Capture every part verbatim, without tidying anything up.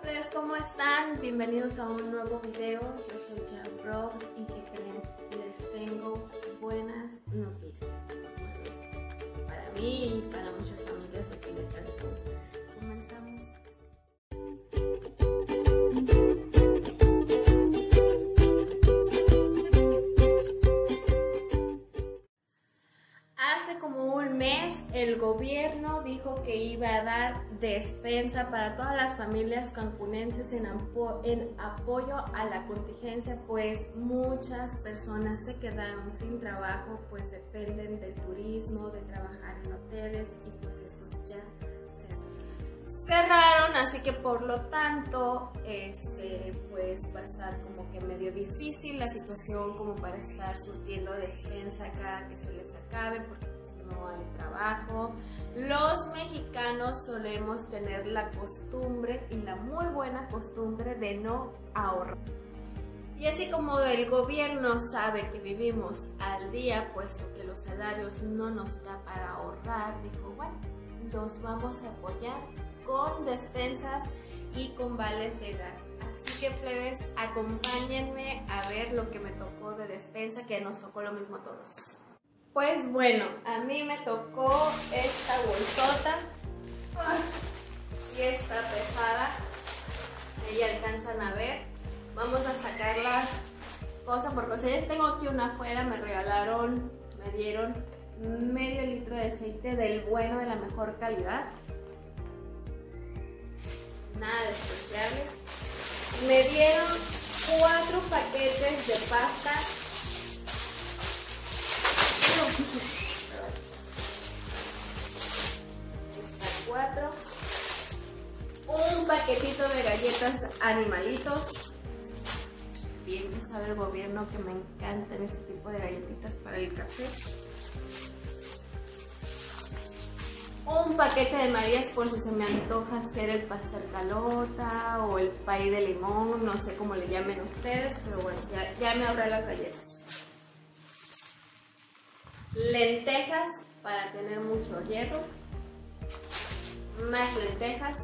Pues, ¿cómo están? Bienvenidos a un nuevo video. Yo soy Jan Brooks y que creen, les tengo buenas noticias para mí y para muchas familias de aquí de Cancún. Comenzamos. Hace como un mes el gobierno dijo que iba a dar despensa para todas las familias cancunenses en, apo en apoyo a la contingencia, pues muchas personas se quedaron sin trabajo, pues dependen del turismo, de trabajar en hoteles y pues estos ya cerraron, así que por lo tanto este pues va a estar como que medio difícil la situación como para estar surtiendo despensa cada que se les acabe, porque pues no hay trabajo. Los mexicanos solemos tener la costumbre y la muy buena costumbre de no ahorrar. Y así como el gobierno sabe que vivimos al día, puesto que los salarios no nos da para ahorrar, dijo, bueno, nos vamos a apoyar con despensas y con vales de gas. Así que plebes, acompáñenme a ver lo que me tocó de despensa, que nos tocó lo mismo a todos. Pues bueno, a mí me tocó esta bolsota. Sí está pesada, ahí alcanzan a ver. Vamos a sacarla cosa por cosa. Ya tengo aquí una afuera, me regalaron, me dieron medio litro de aceite del bueno, de la mejor calidad. Nada despreciable. Me dieron cuatro paquetes de pasta. Está cuatro. Un paquetito de galletas Animalitos. Bien que sabe el gobierno que me encantan este tipo de galletitas para el café. Un paquete de Marías por si se me antoja hacer el pastel calota o el pay de limón, no sé cómo le llamen ustedes, pero bueno, ya, ya me ahorré las galletas. Lentejas para tener mucho hierro. Más lentejas.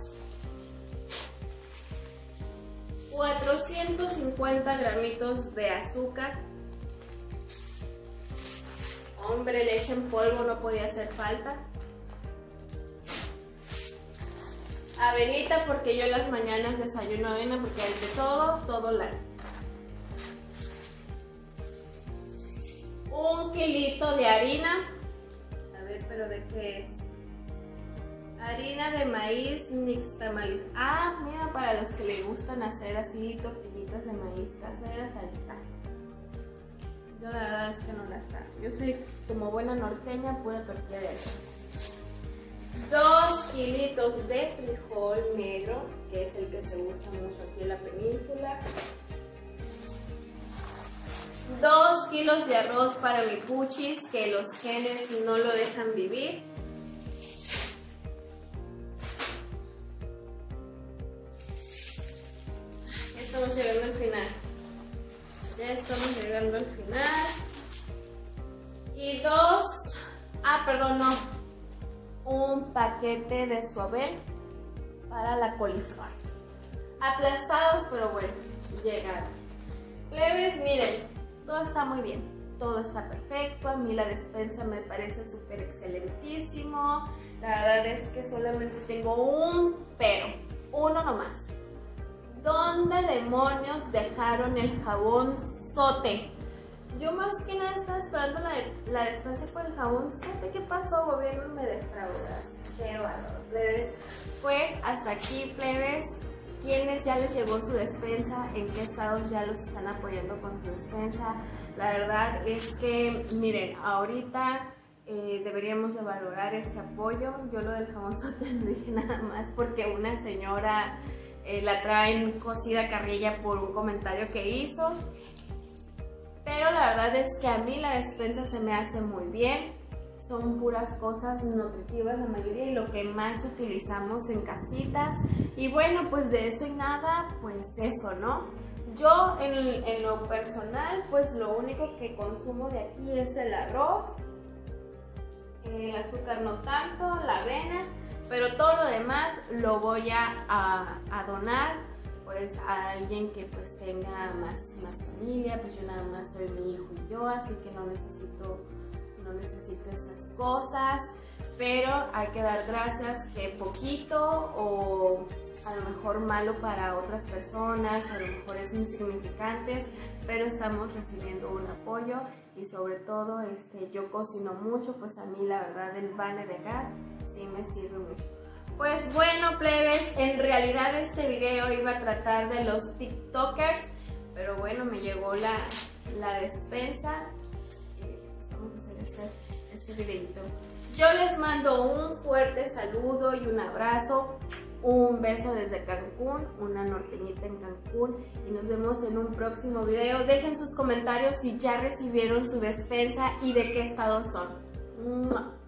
cuatrocientos cincuenta gramitos de azúcar. Hombre, leche en polvo no podía hacer falta. Avenita, porque yo en las mañanas desayuno avena, porque ante todo, todo light. Un kilito de harina. A ver, pero ¿de qué es? Harina de maíz nixtamal. Ah, mira, para los que les gustan hacer así tortillitas de maíz caseras, ahí está. Yo la verdad es que no las hago. Yo soy como buena norteña, pura tortilla de harina. Dos kilitos de frijol negro, que es el que se usa mucho aquí en la península. Dos kilos de arroz para mi puchis, que los genes no lo dejan vivir. Ya estamos llegando al final. Ya estamos llegando al final. Y dos... Ah, perdón, no. Un paquete de suabel para la coliflor. Aplastados, pero bueno, llegaron. Plebes, miren, todo está muy bien, todo está perfecto. A mí la despensa me parece súper excelentísimo. La verdad es que solamente tengo un pero, uno nomás. ¿Dónde demonios dejaron el jabón Sote? Yo más que nada estaba esperando la, de, la despensa por el jabón Sote. ¿Qué pasó, gobierno? Me defraudaste. Qué valor, plebes. Pues hasta aquí, plebes. ¿Quiénes ya les llegó su despensa? ¿En qué estados ya los están apoyando con su despensa? La verdad es que, miren, ahorita eh, deberíamos de valorar este apoyo. Yo lo del jabón Sote no dije nada más porque una señora eh, la traen cocida carrilla por un comentario que hizo. Pero la verdad es que a mí la despensa se me hace muy bien. Son puras cosas nutritivas la mayoría y lo que más utilizamos en casita. Y bueno, pues de eso y nada, pues eso, ¿no? Yo en, en lo personal, pues lo único que consumo de aquí es el arroz. El azúcar no tanto, la avena. Pero todo lo demás lo voy a, a, a donar pues a alguien que pues tenga más, más familia, pues yo nada más soy mi hijo y yo, así que no necesito, no necesito esas cosas, pero hay que dar gracias que poquito o a lo mejor malo para otras personas, a lo mejor es insignificante, pero estamos recibiendo un apoyo y sobre todo este, yo cocino mucho, pues a mí la verdad el vale de gas sí me sirve mucho. Pues bueno, plebes, en realidad este video iba a tratar de los tiktokers, pero bueno, me llegó la, la despensa y pues vamos a hacer este, este videito. Yo les mando un fuerte saludo y un abrazo, un beso desde Cancún, una norteñita en Cancún, y nos vemos en un próximo video. Dejen sus comentarios si ya recibieron su despensa y de qué estado son. ¡Mua!